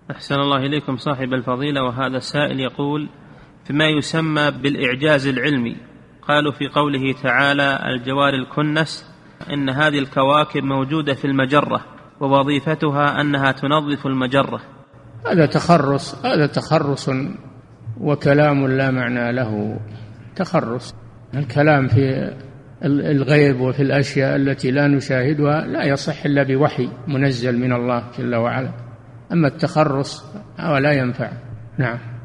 أحسن الله إليكم صاحب الفضيلة. وهذا السائل يقول: فيما يسمى بالإعجاز العلمي، قالوا في قوله تعالى: الجوار الكنس، إن هذه الكواكب موجودة في المجرة ووظيفتها أنها تنظف المجرة. هذا تخرص وكلام لا معنى له. تخرص الكلام في الغيب وفي الأشياء التي لا نشاهدها لا يصح إلا بوحي منزل من الله جل وعلا. أما التخرص ولا ينفع. نعم.